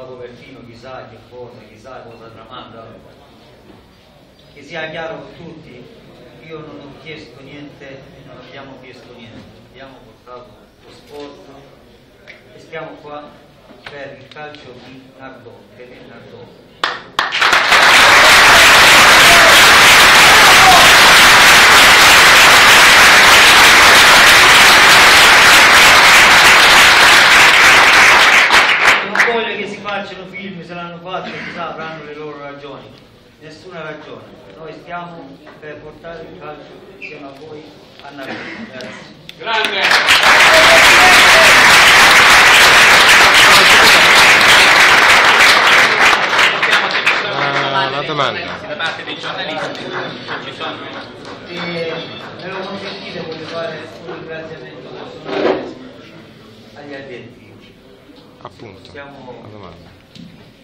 la copertina, chissà cosa tramanda. Che sia chiaro per tutti, io non ho chiesto niente, non abbiamo chiesto niente, abbiamo portato lo sport e stiamo qua per il calcio di Nardò, per il Nardò. Facciano film, se l'hanno fatto, chissà, avranno le loro ragioni. Nessuna ragione. Noi stiamo per portare il calcio insieme a voi a Nardò. Grazie. Grande! La domanda. Da parte dei giornalisti ci sono. Me lo consentite, voglio fare un ringraziamento personale agli addetti. Appunto, la domanda.